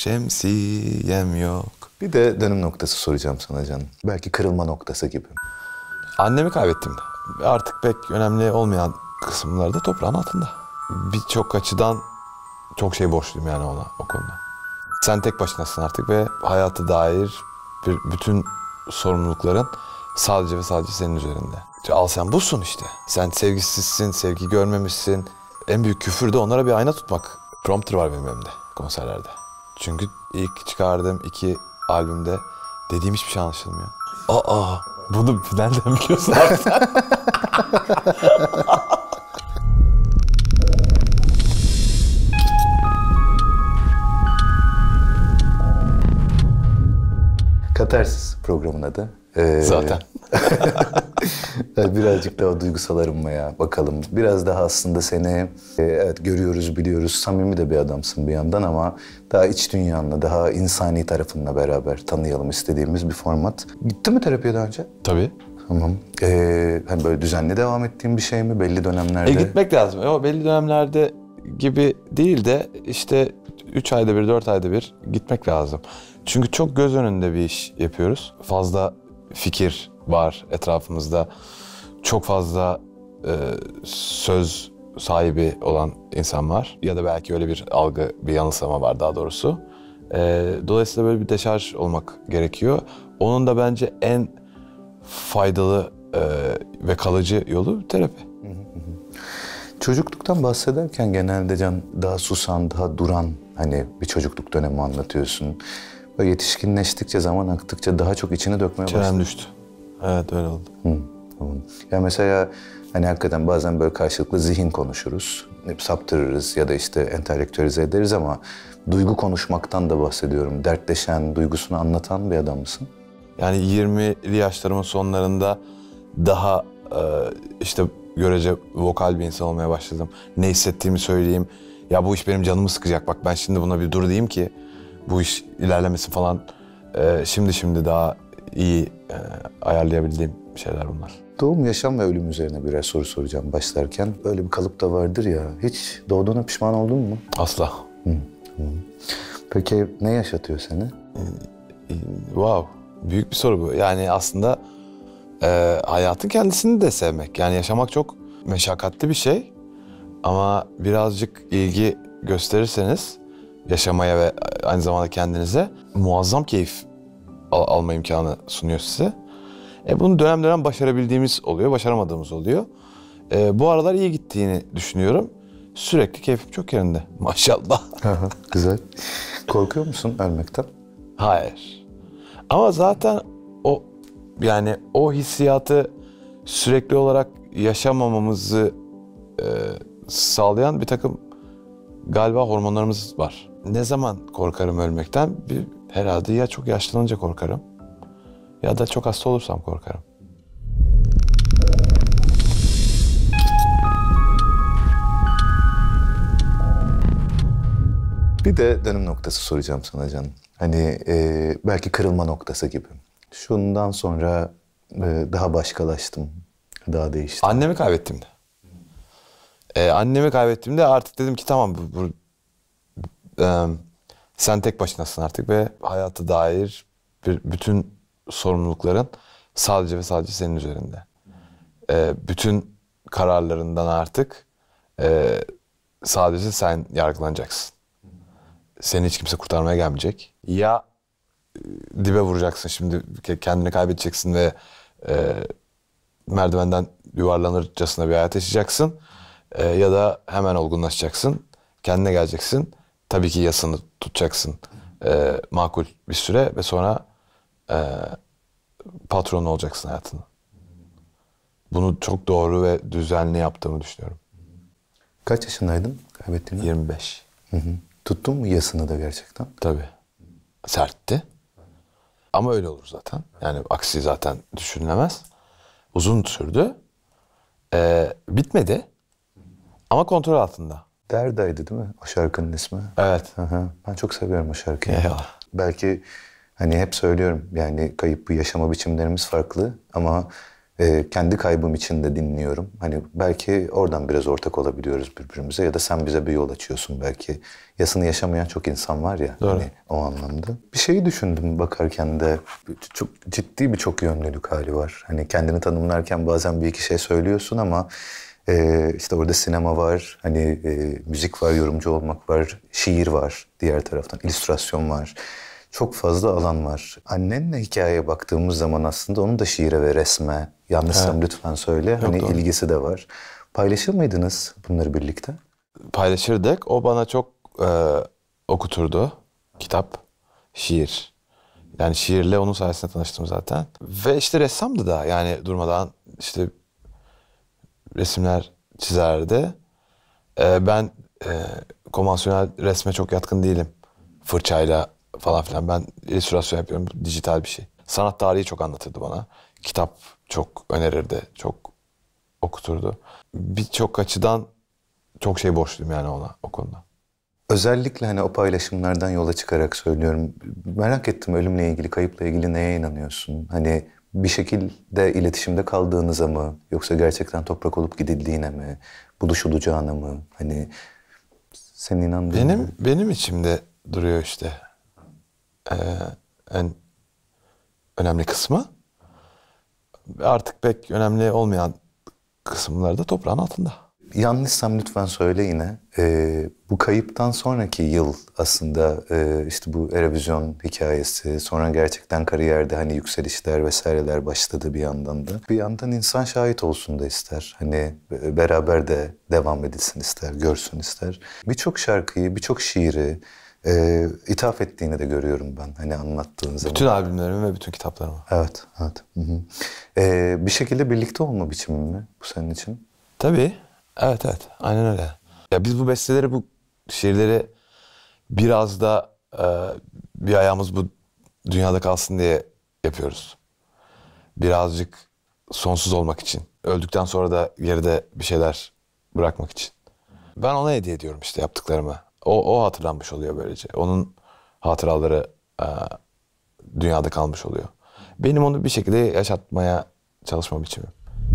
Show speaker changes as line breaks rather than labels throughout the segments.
şemsiyem yok.
Bir de dönüm noktası soracağım sana canım. Belki kırılma noktası gibi.
Annemi kaybettim. Artık pek önemli olmayan kısımlarda toprağın altında. Birçok açıdan çok şey borçluyum yani ona o konuda. Sen tek başınasın artık ve hayata dair bütün sorumlulukların sadece ve sadece senin üzerinde. Al sen busun işte. Sen sevgisizsin, sevgi görmemişsin. En büyük küfür de onlara bir ayna tutmak. Prompter var benim elimde konserlerde. Çünkü ilk çıkardığım 2 albümde dediğim hiçbir şey anlaşılmıyor. Bunu nereden biliyorsun abi sen?
Katarsis programın adı.
Zaten.
Birazcık daha duygusal arınmaya bakalım. Biraz daha aslında seni evet görüyoruz, biliyoruz. Samimi de bir adamsın bir yandan ama daha iç dünyanla, daha insani tarafınla beraber tanıyalım istediğimiz bir format. Gitti mi terapiye daha önce?
Tabii.
Tamam. Hani böyle düzenli devam ettiğin bir şey mi belli dönemlerde?
Gitmek lazım. O belli dönemlerde gibi değil de işte 3 ayda bir, 4 ayda bir gitmek lazım. Çünkü çok göz önünde bir iş yapıyoruz. Fazla fikir var etrafımızda. Çok fazla söz sahibi olan insan var. Ya da belki öyle bir algı, bir yanılsama var daha doğrusu. Dolayısıyla böyle bir deşarj olmak gerekiyor. Onun da bence en faydalı ve kalıcı yolu terapi.
Çocukluktan bahsederken genelde Can daha susan, daha duran hani bir çocukluk dönemi anlatıyorsun. Böyle yetişkinleştikçe, zaman aktıkça daha çok içini dökmeye başladın.
Çenem düştü. Evet öyle oldu.
Tamam. Ya mesela hani hakikaten bazen böyle karşılıklı zihin konuşuruz. Hep saptırırız ya da işte entelektüelize ederiz ama duygu konuşmaktan da bahsediyorum. Dertleşen, duygusunu anlatan bir adam mısın?
Yani 20'li yaşlarımın sonlarında daha işte görece vokal bir insan olmaya başladım. Ne hissettiğimi söyleyeyim. Ya bu iş benim canımı sıkacak. Bak ben şimdi buna bir dur diyeyim ki bu iş ilerlemesin falan. Şimdi daha iyi ayarlayabildiğim şeyler bunlar.
Doğum, yaşam ve ölüm üzerine birer soru soracağım başlarken. Böyle bir kalıp da vardır ya. Hiç doğduğuna pişman oldun mu?
Asla.
Peki ne yaşatıyor seni?
Wow. Büyük bir soru bu. Yani aslında hayatın kendisini de sevmek. Yani yaşamak çok meşakkatli bir şey. Ama birazcık ilgi gösterirseniz yaşamaya ve aynı zamanda kendinize muazzam keyif alma imkanı sunuyor size. Bunu dönem dönem başarabildiğimiz oluyor, başaramadığımız oluyor. Bu aralar iyi gittiğini düşünüyorum. Sürekli keyfim çok yerinde maşallah.
Güzel. Korkuyor musun ölmekten?
Hayır. Ama zaten o hissiyatı sürekli olarak yaşamamamızı sağlayan bir takım galiba hormonlarımız var. Ne zaman korkarım ölmekten? Herhalde ya çok yaşlanınca korkarım ya da çok hasta olursam korkarım.
Bir de dönüm noktası soracağım sana canım. Hani belki kırılma noktası gibi. Şundan sonra daha başkalaştım, daha değiştim.
Annemi kaybettiğimde. Annemi kaybettiğimde artık dedim ki tamam sen tek başınasın artık ve hayata dair bütün sorumlulukların sadece ve sadece senin üzerinde. Bütün kararlarından artık sadece sen yargılanacaksın. Seni hiç kimse kurtarmaya gelmeyecek. Ya dibe vuracaksın şimdi, kendini kaybedeceksin ve merdivenden yuvarlanırcasına bir hayat yaşayacaksın. Ya da hemen olgunlaşacaksın, kendine geleceksin. Tabii ki yasını tutacaksın makul bir süre ve sonra patronu olacaksın hayatını. Bunu çok doğru ve düzenli yaptığımı düşünüyorum.
Kaç yaşındaydın kaybettiğinde?
25.
Tuttun mu yasını da gerçekten?
Tabii. Sertti. Ama öyle olur zaten. Yani aksi zaten düşünülemez. Uzun sürdü. Bitmedi. Ama kontrol altında.
Derdaydı değil mi o şarkının ismi?
Evet.
Ben çok seviyorum o şarkıyı.
Eyvallah.
Belki hani hep söylüyorum yani kayıp bu yaşama biçimlerimiz farklı ama Kendi kaybım için de dinliyorum. Hani belki oradan biraz ortak olabiliyoruz birbirimize ya da sen bize bir yol açıyorsun belki. Yasını yaşamayan çok insan var ya.
Doğru.
Hani o anlamda. Bir şeyi düşündüm bakarken de çok ciddi bir çok yönlülük hali var. Hani kendini tanımlarken bazen bir iki şey söylüyorsun ama işte orada sinema var, hani müzik var, yorumcu olmak var, şiir var diğer taraftan, illüstrasyon var. Çok fazla alan var. Annenle hikayeye baktığımız zaman aslında onun da şiire ve resme, yanlışsam lütfen söyle, hani
doğru.
ilgisi de var. Paylaşır mıydınız bunları birlikte?
Paylaşırdık. O bana çok okuturdu. Kitap, şiir. Yani şiirle onun sayesinde tanıştım zaten. Ve işte ressamdı da, yani durmadan işte resimler çizerdi. Ben konvansiyonel resme çok yatkın değilim. Fırçayla falan filan. Ben illüstrasyon yapıyorum. Dijital bir şey. Sanat tarihi çok anlatırdı bana. Kitap çok önerirdi. Çok okuturdu. Birçok açıdan çok şey borçluyum yani ona, o konuda.
Özellikle hani o paylaşımlardan yola çıkarak söylüyorum. Merak ettim, ölümle ilgili, kayıpla ilgili neye inanıyorsun? Hani bir şekilde iletişimde kaldığınıza mı? Yoksa gerçekten toprak olup gidildiğine mi? Buluşulacağına mı? Hani senin inandığın...
Benim içimde duruyor işte. En önemli kısmı. Artık pek önemli olmayan kısımları da toprağın altında.
Yanlışsam lütfen söyle yine. Bu kayıptan sonraki yıl aslında işte bu Eurovision hikayesi, sonra gerçekten kariyerde hani yükselişler vesaireler başladı bir yandan da. Bir yandan insan şahit olsun da ister. Hani beraber de devam edilsin ister, görsün ister. Birçok şarkıyı, birçok şiiri ithaf ettiğini de görüyorum ben hani anlattığın zaman.
Bütün albümlerimi ve bütün kitaplarımı.
Evet, evet. Hı hı. Bir şekilde birlikte olma biçimi mi bu senin için?
Tabii. Evet. Aynen öyle. Ya biz bu besteleri, bu şiirleri biraz da bir ayağımız bu dünyada kalsın diye yapıyoruz. Birazcık sonsuz olmak için. Öldükten sonra da geride bir şeyler bırakmak için. Ben ona hediye ediyorum işte yaptıklarımı. O hatırlanmış oluyor böylece. Onun hatıraları dünyada kalmış oluyor. Benim onu bir şekilde yaşatmaya çalışma biçimim.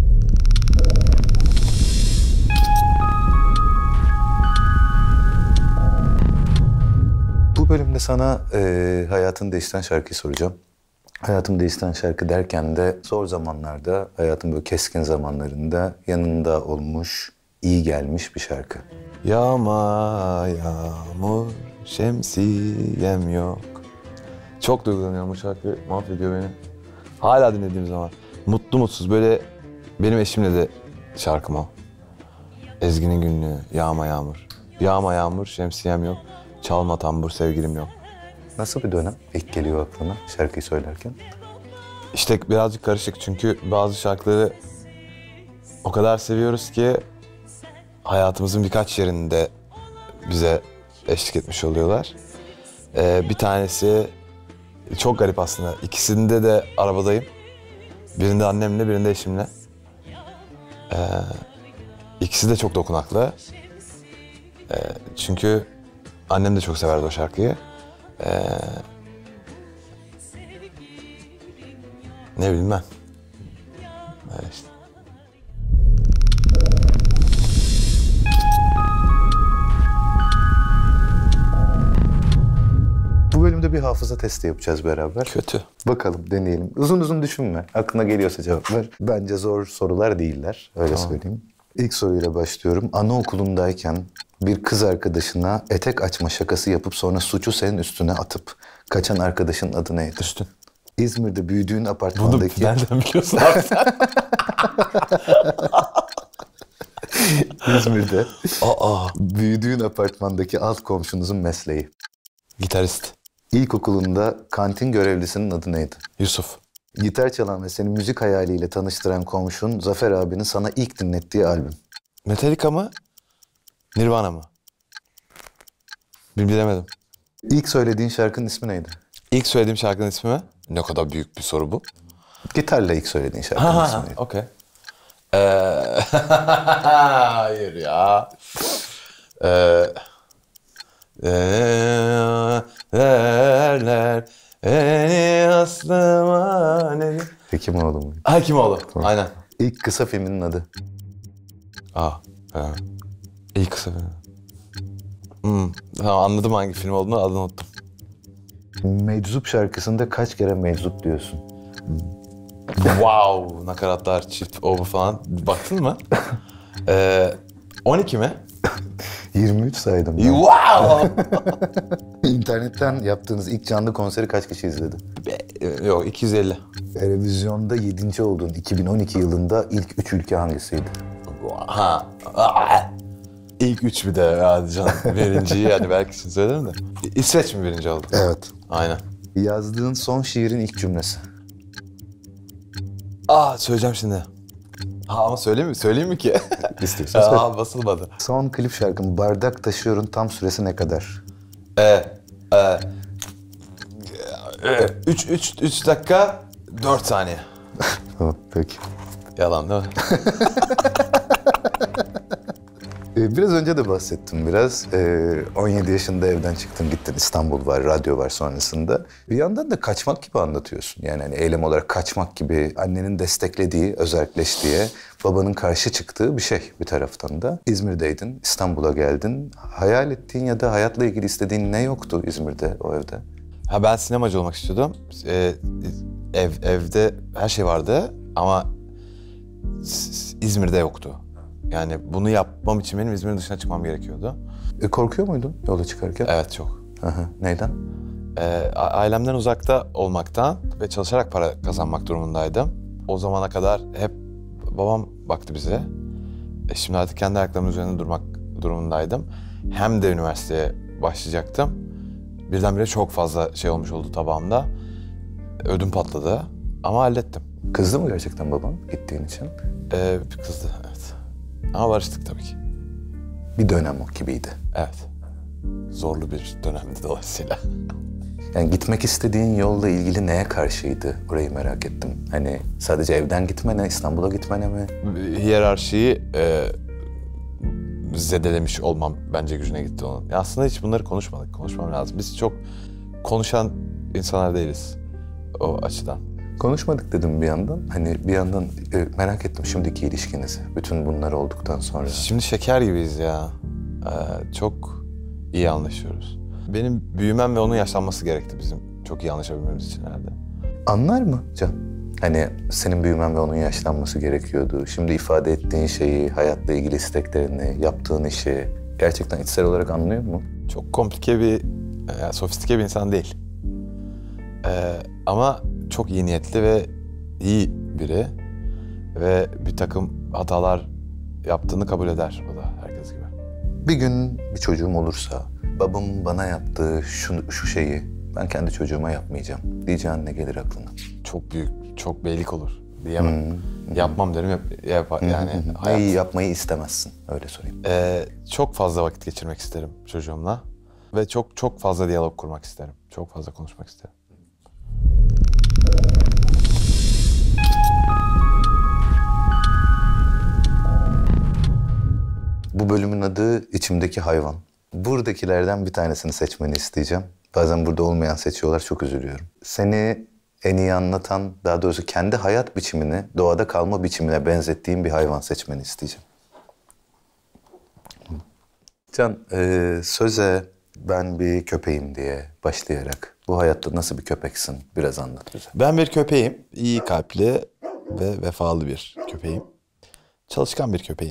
Bu bölümde sana hayatını değiştiren şarkıyı soracağım. Hayatım değiştiren şarkı derken de zor zamanlarda, hayatın böyle keskin zamanlarında yanında olmuş, iyi gelmiş bir şarkı.
Yağma yağmur şemsiyem yok. Çok duygulanıyorum, bu şarkı mahvediyor beni. Hala dinlediğim zaman. Mutlu mutsuz, böyle benim eşimle de şarkım o. Ezgi'nin günlüğü, yağma yağmur. Yağma yağmur şemsiyem yok. Çalma tambur sevgilim yok.
Nasıl bir dönem ilk geliyor aklına şarkıyı söylerken?
İşte birazcık karışık çünkü bazı şarkıları o kadar seviyoruz ki hayatımızın birkaç yerinde bize eşlik etmiş oluyorlar. Bir tanesi çok garip aslında. İkisinde de arabadayım. Birinde annemle, birinde eşimle. İkisi de çok dokunaklı. Çünkü annem de çok severdi o şarkıyı. Ne bileyim ben. Öyle işte.
Bu bölümde bir hafıza testi yapacağız beraber.
Kötü.
Bakalım, deneyelim. Uzun uzun düşünme. Aklına geliyorsa cevap ver. Bence zor sorular değiller. Öyle söyleyeyim. İlk soruyla başlıyorum. Anaokulundayken bir kız arkadaşına etek açma şakası yapıp sonra suçu senin üstüne atıp kaçan arkadaşın adı neydi?
Üstün.
İzmir'de büyüdüğün
Bunu
apartmandaki...
nereden biliyorsun abi sen?
İzmir'de
Aa.
büyüdüğün apartmandaki alt komşunuzun mesleği.
Gitarist.
İlkokulunda kantin görevlisinin adı neydi?
Yusuf.
Gitar çalan ve seni müzik hayaliyle tanıştıran komşun Zafer abinin sana ilk dinlettiği albüm.
Metallica mı? Nirvana mı? Bilemedim.
İlk söylediğin şarkının ismi neydi?
İlk söylediğim şarkının ismi mi? Ne kadar büyük bir soru bu.
Gitarla ilk söylediğin şarkının ismi neydi?
Okey. Hayır ya. Derler beni aslıma ne
Hekimoğlu mu?
Hekimoğlu. Aynen.
İlk kısa filminin adı.
Evet. İyi kısa film. Tamam, anladım hangi film olduğunu, adını unuttum.
Meczup şarkısında kaç kere meczup diyorsun?
Wow, nakaratlar, çift obu falan. Baktın mı? 12 mi?
23 saydım ben.
Wow!
İnternetten yaptığınız ilk canlı konseri kaç kişi izledi?
Yok, 250.
Televizyonda 7. olduğun 2012 yılında ilk 3 ülke hangisiydi?
Ha. İlk 3 bir de hadi canım. Birinciyi yani belki şimdi söylerim de. İsveç mi birinci oldu?
Evet.
Aynen.
Yazdığın son şiirin ilk cümlesi.
Söyleyeceğim şimdi. Ama söyleyeyim mi? Söyleyeyim mi ki?
İstiyorsan söyle.
Basılmadı.
Son klip şarkın Bardak Taşıyor'un tam süresi ne kadar?
3 dakika 4 saniye.
Tamam, peki.
Yalan değil mi?
Biraz önce de bahsettim biraz. 17 yaşında evden çıktın, gittin. İstanbul var, radyo var sonrasında. Bir yandan da kaçmak gibi anlatıyorsun. Yani hani eylem olarak kaçmak gibi, annenin desteklediği, özelleştiği, babanın karşı çıktığı bir şey bir taraftan da. İzmir'deydin, İstanbul'a geldin. Hayal ettiğin ya da hayatla ilgili istediğin ne yoktu İzmir'de, o evde?
Ben sinemacı olmak istiyordum. Evde her şey vardı ama İzmir'de yoktu. Yani bunu yapmam için benim İzmir'in dışına çıkmam gerekiyordu.
Korkuyor muydun yola çıkarken?
Evet, çok.
Neyden?
Ailemden uzakta olmaktan ve çalışarak para kazanmak durumundaydım. O zamana kadar hep babam baktı bize. Şimdi artık kendi ayaklarımın üzerinde durmak durumundaydım. Hem de üniversiteye başlayacaktım. Birdenbire çok fazla şey olmuş oldu tabağımda. Ödüm patladı ama hallettim.
Kızdı mı gerçekten baban gittiğin için?
Kızdı, evet. Ama barıştık tabii ki.
Bir dönem o gibiydi.
Evet. Zorlu bir dönemdi dolayısıyla.
Yani gitmek istediğin yolla ilgili neye karşıydı? Orayı merak ettim. Hani sadece evden gitmene, İstanbul'a gitmene mi?
Hiyerarşiyi zedelemiş olmam bence gücüne gitti onun. Ya aslında hiç bunları konuşmadık. Konuşmam lazım. Biz çok konuşan insanlar değiliz o açıdan.
Konuşmadık dedim bir yandan. Hani bir yandan merak ettim şimdiki ilişkinizi. Bütün bunlar olduktan sonra.
Şimdi şeker gibiyiz ya. Çok iyi anlaşıyoruz. Benim büyümem ve onun yaşlanması gerekti bizim çok iyi anlaşabilmemiz için herhalde.
Anlar mı Can? Hani senin büyümen ve onun yaşlanması gerekiyordu. Şimdi ifade ettiğin şeyi, hayatla ilgili isteklerini, yaptığın işi gerçekten içsel olarak anlıyor mu?
Çok komplike bir, sofistike bir insan değil. Ama çok iyi niyetli ve iyi biri. Ve bir takım hatalar yaptığını kabul eder o da herkes gibi.
Bir gün bir çocuğum olursa, babamın bana yaptığı şu şeyi ben kendi çocuğuma yapmayacağım diyeceğin ne gelir aklına?
Çok büyük, çok beylik olur diyemem. Yapmam derim, yani
Neyi yapmayı istemezsin, öyle sorayım.
çok fazla vakit geçirmek isterim çocuğumla. Ve çok fazla diyalog kurmak isterim. Çok fazla konuşmak isterim.
Bu bölümün adı İçimdeki Hayvan. Buradakilerden bir tanesini seçmeni isteyeceğim. Bazen burada olmayan seçiyorlar, çok üzülüyorum. Seni en iyi anlatan, daha doğrusu kendi hayat biçimini, doğada kalma biçimine benzettiğin bir hayvan seçmeni isteyeceğim. Can, söze ben bir köpeğim diye başlayarak bu hayatta nasıl bir köpeksin biraz anlat bize.
Ben bir köpeğim. İyi kalpli ve vefalı bir köpeğim. Çalışkan bir köpeğim.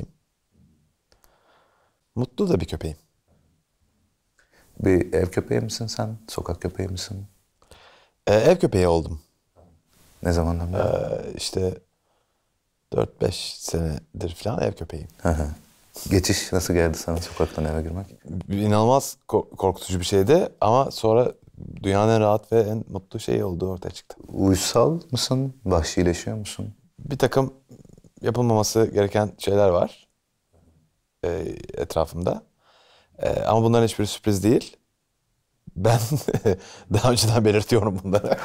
Mutlu da bir köpeğim.
Bir ev köpeği misin sen? Sokak köpeği misin?
Ev köpeği oldum.
Ne zamandan beri?
İşte 4-5 senedir falan ev köpeğiyim.
Geçiş nasıl geldi sana sokaktan eve girmek?
İnanılmaz korkutucu bir şeydi ama sonra dünyanın en rahat ve en mutlu şeyi olduğu ortaya çıktı.
Uysal mısın? Vahşileşiyor musun?
Bir takım yapılmaması gereken şeyler var etrafımda. Ama bunların hiçbiri sürpriz değil. Ben daha önceden belirtiyorum bunları.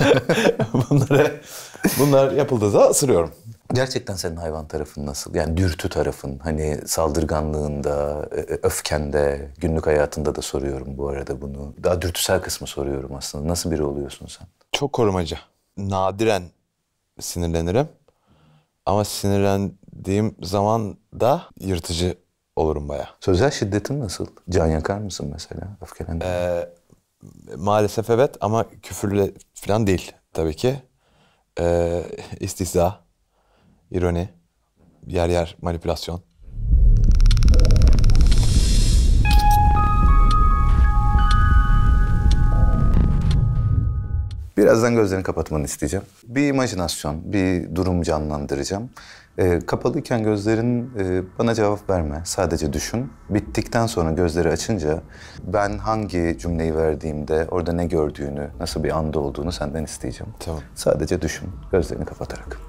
Bunlar yapıldığı zaman ısırıyorum.
Gerçekten senin hayvan tarafın nasıl? Yani dürtü tarafın, hani saldırganlığında, öfkende, günlük hayatında da soruyorum bu arada bunu. Daha dürtüsel kısmı soruyorum aslında. Nasıl biri oluyorsun sen?
Çok korumacı. Nadiren sinirlenirim. Ama sinirlendiğim zaman da yırtıcı olurum bayağı.
Sözel şiddetin nasıl? Can yakar mısın mesela öfkelendiğinde?
Maalesef evet ama küfürle falan değil tabii ki. İstihza, ironi, yer yer manipülasyon.
Birazdan gözlerini kapatmanı isteyeceğim. Bir imajinasyon, bir durum canlandıracağım. Kapalıyken gözlerin bana cevap verme. Sadece düşün. Bittikten sonra gözleri açınca ben hangi cümleyi verdiğimde orada ne gördüğünü, nasıl bir anda olduğunu senden isteyeceğim.
Tamam.
Sadece düşün, gözlerini kapatarak.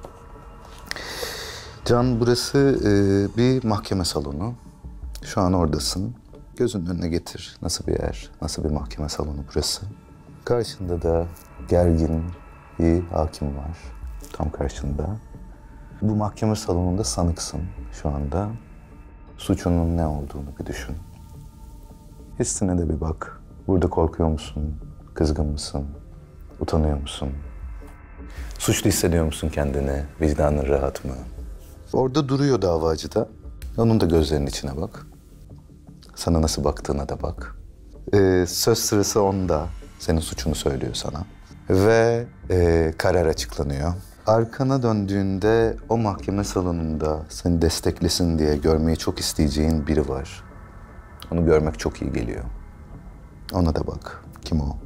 Can, burası bir mahkeme salonu. Şu an oradasın. Gözünün önüne getir. Nasıl bir yer, nasıl bir mahkeme salonu burası? Karşında da gergin bir hakim var. Tam karşında. Bu mahkeme salonunda sanıksın şu anda. Suçunun ne olduğunu bir düşün. Hissine de bir bak. Burada korkuyor musun? Kızgın mısın? Utanıyor musun? Suçlu hissediyor musun kendini? Vicdanın rahat mı? Orada duruyor davacı da. Onun da gözlerinin içine bak. Sana nasıl baktığına da bak. Söz sırası onda. Senin suçunu söylüyor sana. Ve karar açıklanıyor. Arkana döndüğünde o mahkeme salonunda seni desteklesin diye görmeyi çok isteyeceğin biri var. Onu görmek çok iyi geliyor. Ona da bak. Kim o?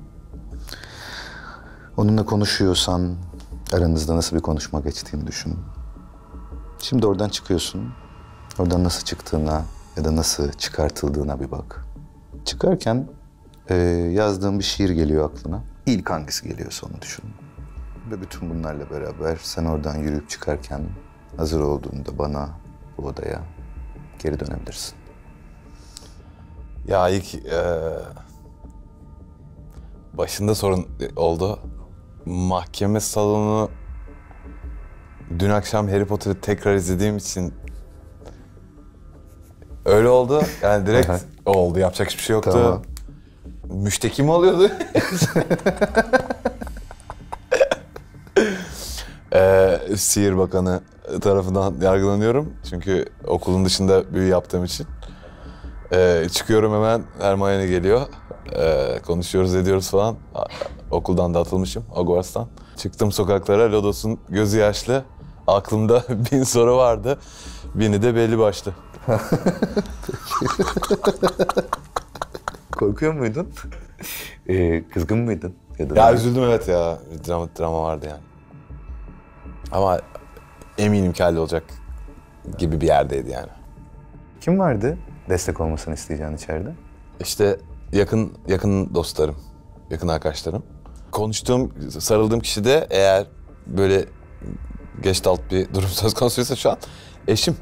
Onunla konuşuyorsan aranızda nasıl bir konuşma geçtiğini düşün. Şimdi oradan çıkıyorsun. Oradan nasıl çıktığına ya da nasıl çıkartıldığına bir bak. Çıkarken yazdığın bir şiir geliyor aklına. İlk hangisi geliyorsa onu düşün. Ve bütün bunlarla beraber sen oradan yürüyüp çıkarken hazır olduğunda bana, bu odaya geri dönebilirsin.
Ya ilk başında sorun oldu. Mahkeme salonu dün akşam Harry Potter'ı tekrar izlediğim için öyle oldu. Yani direkt oldu. Yapacak hiçbir şey yoktu.
Tamam.
Müşteki mi oluyordu? Sihir Bakanı tarafından yargılanıyorum. Çünkü okulun dışında büyü yaptığım için. Çıkıyorum hemen, Hermione geliyor. Konuşuyoruz, ediyoruz falan. Okuldan da atılmışım, Hogwarts'tan. Çıktım sokaklara, Lodos'un gözü yaşlı. Aklımda 1000 soru vardı. 1000'i de belli başlı.
Korkuyor muydun? Kızgın mıydın?
Ya üzüldüm evet ya. Bir drama vardı yani. Ama eminim ki hallolacak gibi bir yerdeydi yani.
Kim vardı destek olmasını isteyeceğin içeride?
İşte yakın dostlarım, yakın arkadaşlarım. Konuştuğum, sarıldığım kişi de eğer böyle gestalt bir durum söz konusuysa şu an eşim.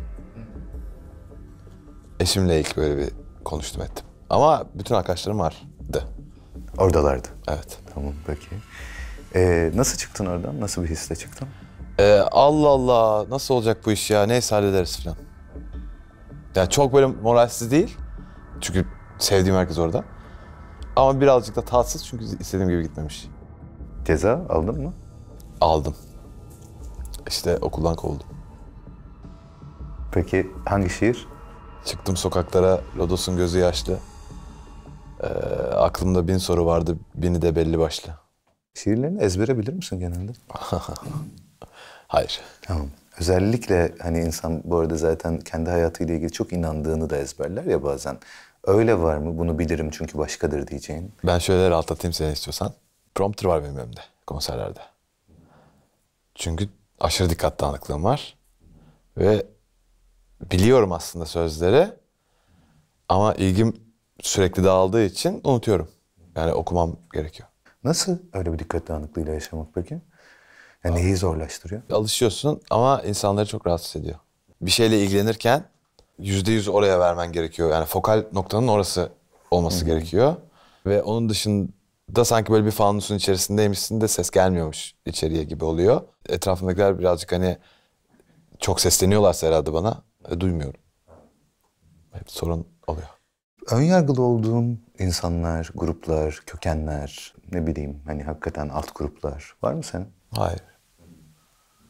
Eşimle ilk böyle bir konuştum ettim. Ama bütün arkadaşlarım vardı.
Oradalardı.
Evet.
Tamam peki. Nasıl çıktın oradan? Nasıl bir hisle çıktın?
Allah Allah nasıl olacak bu iş ya? Neyse hallederiz falan. Yani çok böyle moralsiz değil. Çünkü sevdiğim herkes orada. Ama birazcık da tatsız çünkü istediğim gibi gitmemiş.
Ceza aldın mı?
Aldım. İşte okuldan kovuldum.
Peki hangi şiir?
Çıktım sokaklara, Lodos'un gözü yaşlı. Aklımda 1000 soru vardı, 1000'i de belli başlı.
Şiirlerini ezbere bilir misin genelde?
Hayır.
Tamam. Özellikle hani insan bu arada zaten kendi hayatıyla ilgili çok inandığını da ezberler ya bazen. Öyle var mı? Bunu bilirim çünkü başkadır diyeceğin.
Ben şöyle rahatlatayım seni istiyorsan. Prompter var benim elimde konserlerde. Çünkü aşırı dikkat dağınıklığım var. Ve biliyorum aslında sözleri. Ama ilgim sürekli dağıldığı için unutuyorum. Yani okumam gerekiyor.
Nasıl öyle bir dikkat dağınıklığıyla yaşamak peki? Yani neyi zorlaştırıyor?
Alışıyorsun ama insanları çok rahatsız ediyor. Bir şeyle ilgilenirken %100 oraya vermen gerekiyor. Yani fokal noktanın orası olması gerekiyor. Ve onun dışında sanki böyle bir fanusun içerisindeymişsin de ses gelmiyormuş içeriye gibi oluyor. Etrafımdakiler birazcık hani çok sesleniyorlarsa herhalde bana duymuyorum. Hep sorun oluyor.
Önyargılı olduğun insanlar, gruplar, kökenler, ne bileyim hani hakikaten alt gruplar var mı senin?
Hayır.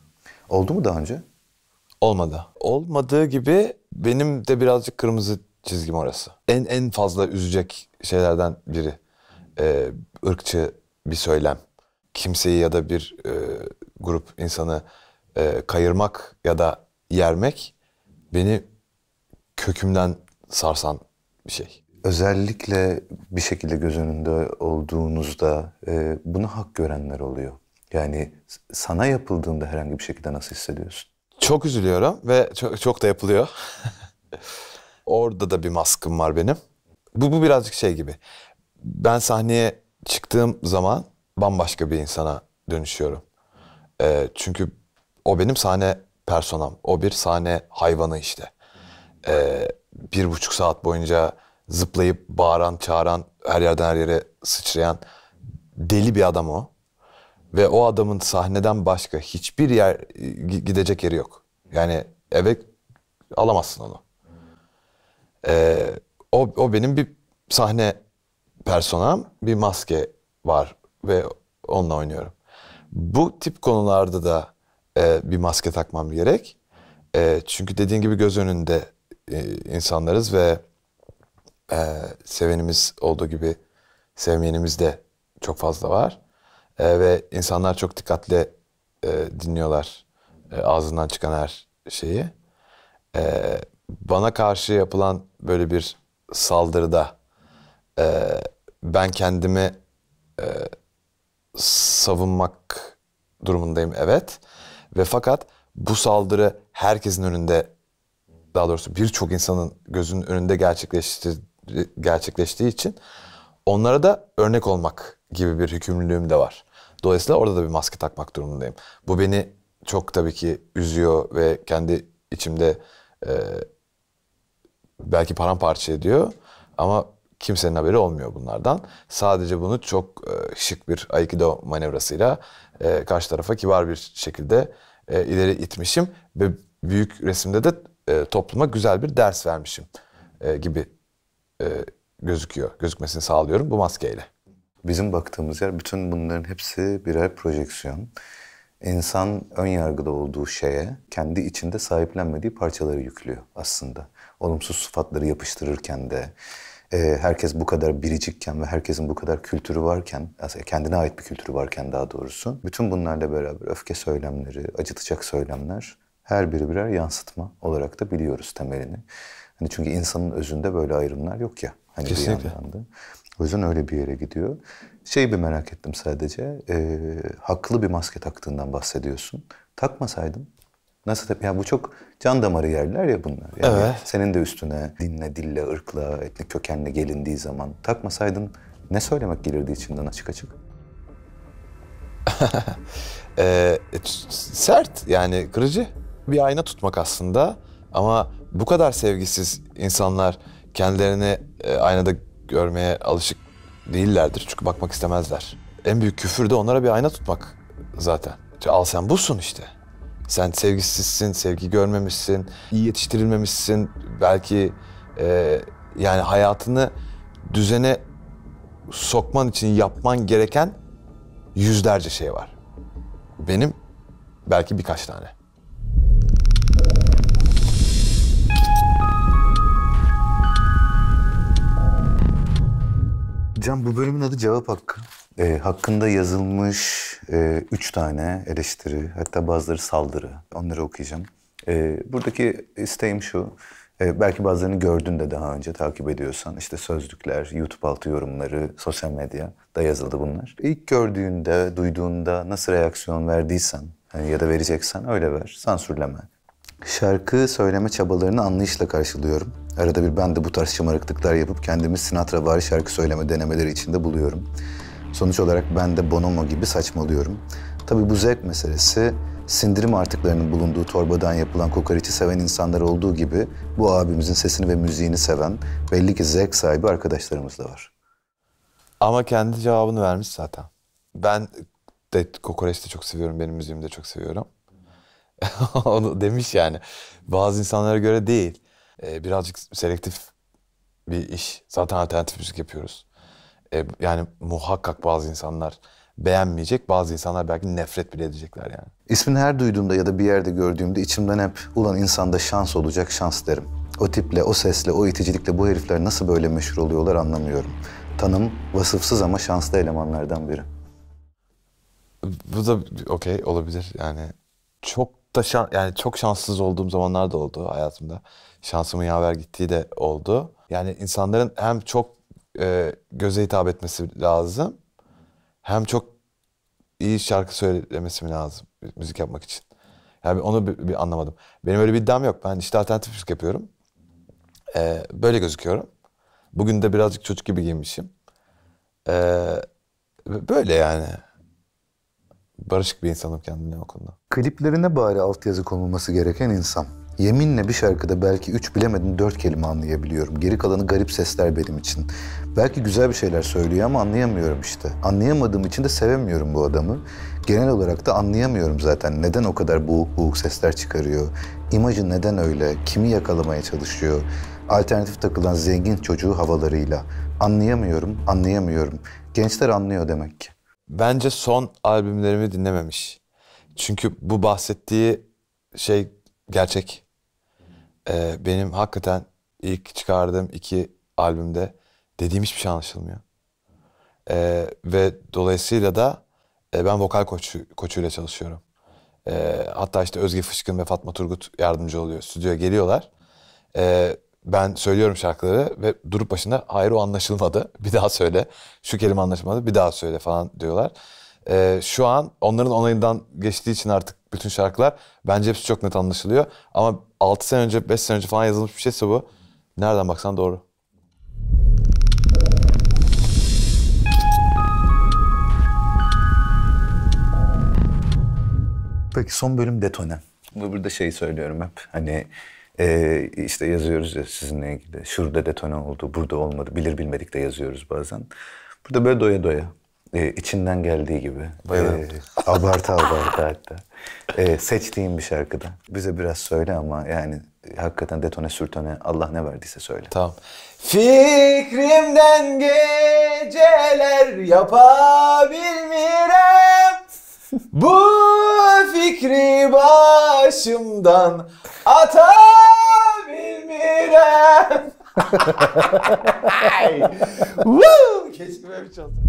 Oldu mu daha önce?
Olmadı. Olmadığı gibi benim de birazcık kırmızı çizgim orası. En fazla üzecek şeylerden biri. Irkçı bir söylem. Kimseyi ya da bir grup insanı kayırmak ya da yermek beni kökümden sarsan bir şey.
Özellikle bir şekilde göz önünde olduğunuzda buna hak görenler oluyor. Yani sana yapıldığında herhangi bir şekilde nasıl hissediyorsun?
Çok üzülüyorum ve çok da yapılıyor. Orada da bir maskım var benim. Bu birazcık şey gibi. Ben sahneye çıktığım zaman bambaşka bir insana dönüşüyorum. Çünkü o benim sahne personam. O bir sahne hayvanı işte. 1,5 saat boyunca zıplayıp bağıran, çağıran, her yerden her yere sıçrayan deli bir adam o. Ve o adamın sahneden başka hiçbir yer gidecek yeri yok. Yani eve alamazsın onu. O benim bir sahne personam, bir maske var ve onunla oynuyorum. Bu tip konularda da bir maske takmam gerek. Çünkü dediğin gibi göz önünde insanlarız ve sevenimiz olduğu gibi sevmeyenimiz de çok fazla var. Ve insanlar çok dikkatli dinliyorlar ağzından çıkan her şeyi. Bana karşı yapılan böyle bir saldırıda ben kendimi savunmak durumundayım, evet. Ve fakat bu saldırı herkesin önünde, daha doğrusu birçok insanın gözünün önünde gerçekleştiği için onlara da örnek olmak gibi bir yükümlülüğüm de var. Dolayısıyla orada da bir maske takmak durumundayım. Bu beni çok tabii ki üzüyor ve kendi içimde belki paramparça ediyor. Ama kimsenin haberi olmuyor bunlardan. Sadece bunu çok şık bir Aikido manevrasıyla karşı tarafa kibar bir şekilde ileri itmişim. Ve büyük resimde de topluma güzel bir ders vermişim gibi gözüküyor. Gözükmesini sağlıyorum bu maskeyle.
Bizim baktığımız yer, bütün bunların hepsi birer projeksiyon. İnsan ön yargıda olduğu şeye kendi içinde sahiplenmediği parçaları yüklüyor aslında. Olumsuz sıfatları yapıştırırken de herkes bu kadar biricikken ve herkesin bu kadar kültürü varken, aslında kendine ait bir kültürü varken daha doğrusu, bütün bunlarla beraber öfke söylemleri, acıtacak söylemler her biri birer yansıtma olarak da biliyoruz temelini. Hani çünkü insanın özünde böyle ayrımlar yok ya. Hani
Kesinlikle.
bir yandan da. O yüzden öyle bir yere gidiyor. Bir merak ettim sadece. Haklı bir maske taktığından bahsediyorsun. Takmasaydın nasıl? Ya bu çok can damarı yerler ya bunlar. Yani
Evet.
senin de üstüne dinle, dille, ırkla, etnik kökenle gelindiği zaman takmasaydın ne söylemek gelirdi içinden açık açık?
Sert, yani kırıcı bir ayna tutmak aslında. Ama bu kadar sevgisiz insanlar kendilerini aynada görmeye alışık değillerdir. Çünkü bakmak istemezler. En büyük küfür de onlara bir ayna tutmak zaten. Al sen busun işte. Sen sevgisizsin, sevgi görmemişsin, iyi yetiştirilmemişsin. Belki yani hayatını düzene sokman için yapman gereken yüzlerce şey var. Benim belki birkaç tane.
Can, bu bölümün adı Cevap Hakkı. Hakkında yazılmış 3 tane eleştiri, hatta bazıları saldırı. Onları okuyacağım. Buradaki isteğim şu, belki bazılarını gördün de daha önce takip ediyorsan. İşte sözlükler, YouTube altı yorumları, sosyal medyada yazıldı bunlar. İlk gördüğünde, duyduğunda nasıl reaksiyon verdiysen ya da vereceksen öyle ver, sansürleme. Şarkı söyleme çabalarını anlayışla karşılıyorum. Arada bir ben de bu tarz şımarıklıklar yapıp kendimi Sinatra-vari şarkı söyleme denemeleri içinde buluyorum. Sonuç olarak ben de Bonomo gibi saçmalıyorum. Tabii bu zevk meselesi, sindirim artıklarının bulunduğu torbadan yapılan kokoreçi seven insanlar olduğu gibi bu abimizin sesini ve müziğini seven belli ki zevk sahibi arkadaşlarımız da var.
Ama kendi cevabını vermiş zaten. Ben de kokoreç de çok seviyorum, benim müziğimi de çok seviyorum. Onu demiş yani. Bazı insanlara göre değil. Birazcık selektif bir iş. Zaten alternatif müzik yapıyoruz. Yani muhakkak bazı insanlar beğenmeyecek. Bazı insanlar belki nefret bile edecekler yani.
İsmini her duyduğumda ya da bir yerde gördüğümde içimden hep ulan insanda şans olacak şans derim. O tiple, o sesle, o iticilikle bu herifler nasıl böyle meşhur oluyorlar anlamıyorum. Tanım vasıfsız ama şanslı elemanlardan biri.
Bu da okey olabilir yani. Çok da yani çok şanssız olduğum zamanlar da oldu hayatımda. Şansımın yaver gittiği de oldu. Yani insanların hem çok göze hitap etmesi lazım, hem çok iyi şarkı söylemesi mi lazım müzik yapmak için. Yani onu bir anlamadım. Benim öyle bir iddiam yok. Ben işte alternatif müzik yapıyorum. Böyle gözüküyorum. Bugün de birazcık çocuk gibi giyinmişim. Böyle yani. Barışık bir insanım kendimle o konuda.
Kliplerine bari altyazı konulması gereken insan. Yeminle bir şarkıda belki 3 bilemedim 4 kelime anlayabiliyorum. Geri kalanı garip sesler benim için. Belki güzel bir şeyler söylüyor ama anlayamıyorum işte. Anlayamadığım için de sevemiyorum bu adamı. Genel olarak da anlayamıyorum zaten. Neden o kadar boğuk boğuk sesler çıkarıyor? İmajı neden öyle? Kimi yakalamaya çalışıyor? Alternatif takılan zengin çocuğu havalarıyla. Anlayamıyorum. Gençler anlıyor demek ki.
Bence son albümlerimi dinlememiş. Çünkü bu bahsettiği şey gerçek. Benim hakikaten ilk çıkardığım 2 albümde dediğim hiçbir şey anlaşılmıyor. Ve dolayısıyla da ben vokal koçuyla çalışıyorum. Hatta işte Özge Fışkın ve Fatma Turgut yardımcı oluyor. Stüdyoya geliyorlar. Ben söylüyorum şarkıları ve durup başında hayır o anlaşılmadı. Bir daha söyle. Şu kelime anlaşılmadı. Bir daha söyle falan diyorlar. Şu an onların onayından geçtiği için artık bütün şarkılar bence hepsi çok net anlaşılıyor. Ama 6 sene önce 5 sene önce falan yazılmış bir şeyse bu. Nereden baksan doğru.
Peki son bölüm detone. Burada şeyi söylüyorum hep. Hani işte yazıyoruz ya sizinle ilgili. Şurada detone oldu, burada olmadı. Bilir bilmedik de yazıyoruz bazen. Burada böyle doya doya. İçinden geldiği gibi. Abartı hatta. Seçtiğim bir şarkıda. Bize biraz söyle ama yani hakikaten detone sürtone Allah ne verdiyse söyle.
Tamam. Fikrimden geceler yapabilmirem. Bu fikri başımdan atabilmirem. Keşke böyle bir çalsın.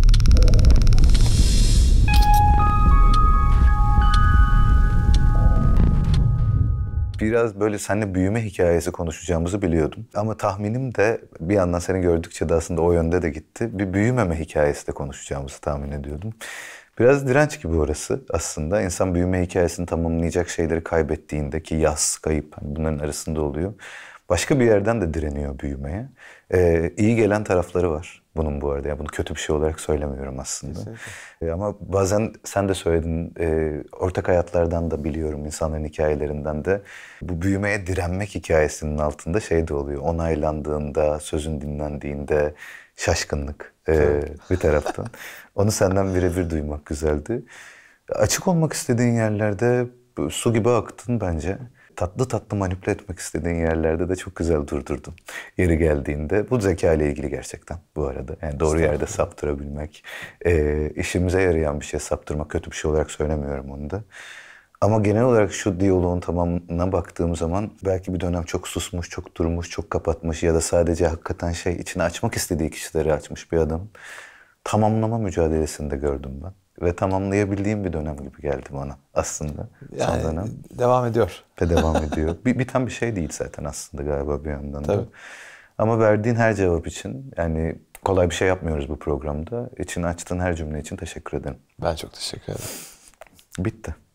Biraz böyle seninle büyüme hikayesi konuşacağımızı biliyordum. Ama tahminim de bir yandan seni gördükçe de aslında o yönde de gitti. Bir büyümeme hikayesi de konuşacağımızı tahmin ediyordum. Biraz direnç gibi orası aslında. İnsan büyüme hikayesini tamamlayacak şeyleri kaybettiğinde ki yas, kayıp hani bunların arasında oluyor. Başka bir yerden de direniyor büyümeye. İyi gelen tarafları var bunun bu arada. Yani bunu kötü bir şey olarak söylemiyorum aslında. Ama bazen sen de söyledin, ortak hayatlardan da biliyorum, insanların hikayelerinden de. Bu büyümeye direnmek hikayesinin altında şey de oluyor. Onaylandığında, sözün dinlendiğinde şaşkınlık bir taraftan. Onu senden birebir duymak güzeldi. Açık olmak istediğin yerlerde su gibi aktın bence. Tatlı tatlı manipüle etmek istediğin yerlerde de çok güzel durdurdun. Yeri geldiğinde. Bu zeka ile ilgili gerçekten bu arada. Yani doğru yerde saptırabilmek. İşimize yarayan bir şey saptırmak kötü bir şey olarak söylemiyorum onu da. Ama genel olarak şu diyaloğun tamamına baktığım zaman belki bir dönem çok susmuş, çok durmuş, çok kapatmış ya da sadece hakikaten içini açmak istediği kişileri açmış bir adam. Tamamlama mücadelesinde gördüm ben. Ve tamamlayabildiğim bir dönem gibi geldi bana aslında.
Yani
son dönem.
devam ediyor.
Ve devam ediyor. Biten bir şey değil zaten aslında galiba bir yandan da.
Tabii.
Ama verdiğin her cevap için yani kolay bir şey yapmıyoruz bu programda. İçini açtığın her cümle için teşekkür ederim.
Ben çok teşekkür ederim.
Bitti.